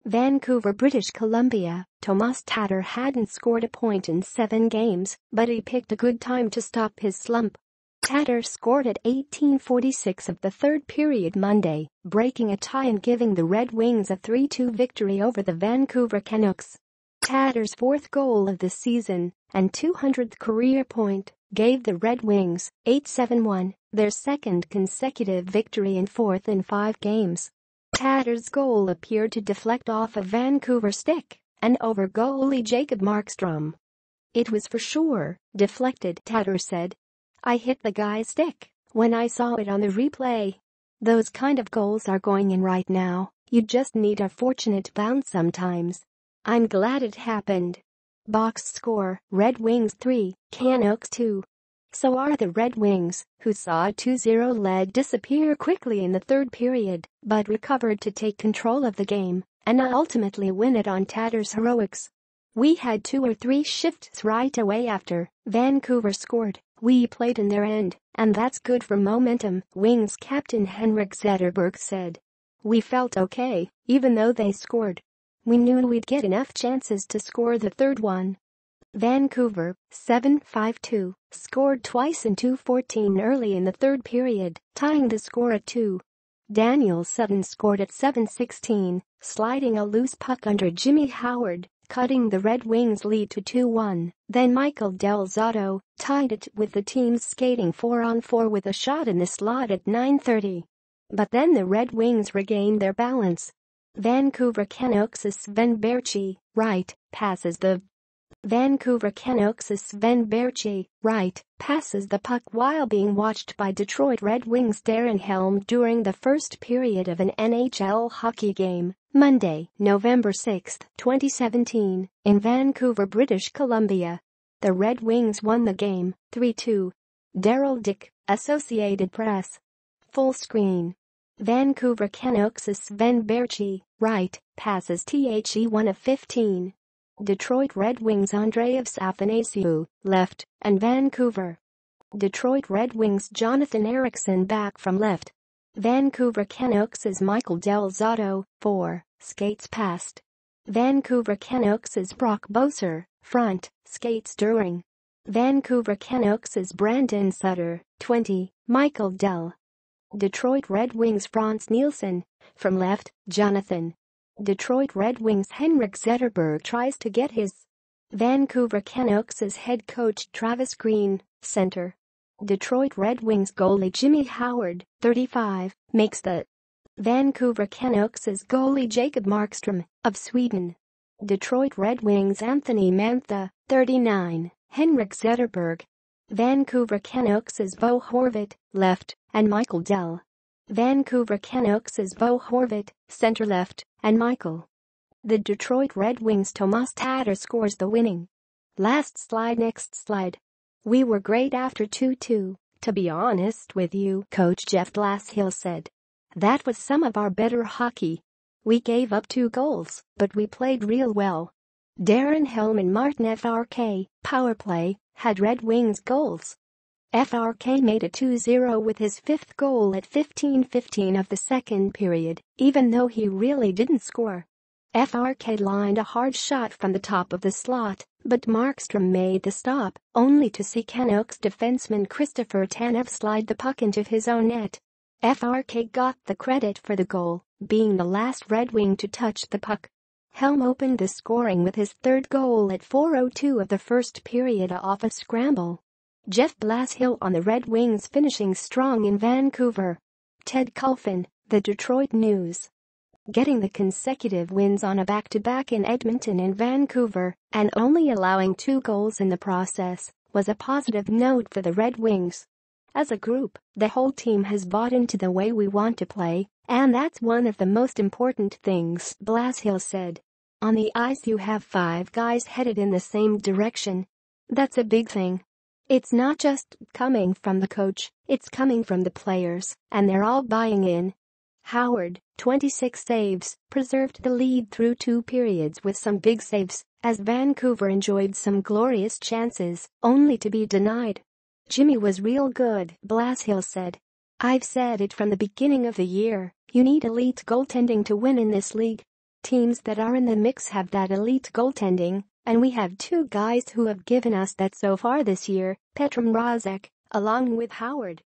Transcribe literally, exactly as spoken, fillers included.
Vancouver, British Columbia. Tomas Tatar hadn't scored a point in seven games, but he picked a good time to stop his slump. Tatar scored at eighteen forty-six of the third period Monday, breaking a tie and giving the Red Wings a three two victory over the Vancouver Canucks. Tatar's fourth goal of the season and two hundredth career point gave the Red Wings eight seven one their second consecutive victory and fourth in five games. Tatar's goal appeared to deflect off a Vancouver stick and over goalie Jacob Markstrom. "It was for sure deflected," Tatar said. "I hit the guy's stick when I saw it on the replay. Those kind of goals are going in right now. You just need a fortunate bounce sometimes. I'm glad it happened." Box score: Red Wings three, Canucks two. So are the Red Wings, who saw a two zero lead disappear quickly in the third period, but recovered to take control of the game and ultimately win it on Tatar's heroics. "We had two or three shifts right away after Vancouver scored. We played in their end, and that's good for momentum," Wings captain Henrik Zetterberg said. "We felt okay, even though they scored. We knew we'd get enough chances to score the third one." Vancouver, seven five two, scored twice in two fourteen early in the third period, tying the score at two. Daniel Sutton scored at seven sixteen, sliding a loose puck under Jimmy Howard, cutting the Red Wings lead to two one. Then Michael Del Zotto tied it with the teams skating four on four with a shot in the slot at nine thirty. But then the Red Wings regained their balance. Vancouver Canucks' Sven Baertschi, right, passes the Vancouver Canucks' Sven Baertschi, right, passes the puck while being watched by Detroit Red Wings' Darren Helm during the first period of an N H L hockey game, Monday, November sixth, twenty seventeen, in Vancouver, British Columbia. The Red Wings won the game, three two. Daryl Dick, Associated Press. Full screen. Vancouver Canucks' Sven Baertschi, right, passes the one of fifteen. Detroit Red Wings' Andrei Athanasiou, left, and Vancouver. Detroit Red Wings' Jonathan Ericsson back from left. Vancouver Canucks' Michael Del Zotto, four, skates past. Vancouver Canucks' Brock Boeser, front, skates during. Vancouver Canucks' Brandon Sutter, twenty, Michael Del. Detroit Red Wings' Frans Nielsen, from left, Jonathan. Detroit Red Wings' Henrik Zetterberg tries to get his. Vancouver Canucks' head coach Travis Green, center. Detroit Red Wings goalie Jimmy Howard, thirty-five, makes the. Vancouver Canucks' goalie Jacob Markstrom, of Sweden. Detroit Red Wings' Anthony Mantha, thirty-nine, Henrik Zetterberg. Vancouver Canucks' Bo Horvat, left, and Michael Dell. Vancouver Canucks' Bo Horvat, center left, and Michael. The Detroit Red Wings' Tomas Tatar scores the winning. Last slide Next slide. "We were great after two two, to be honest with you," coach Jeff Blashill said. "That was some of our better hockey. We gave up two goals, but we played real well." Darren Helm and Martin F R K, power play, had Red Wings goals. F R K made it two zero with his fifth goal at fifteen fifteen of the second period, even though he really didn't score. F R K lined a hard shot from the top of the slot, but Markstrom made the stop, only to see Canucks defenseman Christopher Tanev slide the puck into his own net. F R K got the credit for the goal, being the last Red Wing to touch the puck. Helm opened the scoring with his third goal at four oh two of the first period off a scramble. Jeff Blashill on the Red Wings finishing strong in Vancouver. Ted Culfin, The Detroit News. Getting the consecutive wins on a back-to-back in Edmonton and Vancouver, and only allowing two goals in the process, was a positive note for the Red Wings. "As a group, the whole team has bought into the way we want to play, and that's one of the most important things," Blashill said. "On the ice you have five guys headed in the same direction. That's a big thing. It's not just coming from the coach, it's coming from the players, and they're all buying in." Howard, twenty-six saves, preserved the lead through two periods with some big saves, as Vancouver enjoyed some glorious chances, only to be denied. "Jimmy was real good," Blashill said. "I've said it from the beginning of the year, you need elite goaltending to win in this league. Teams that are in the mix have that elite goaltending, and we have two guys who have given us that so far this year, Petr Mrazek, along with Howard.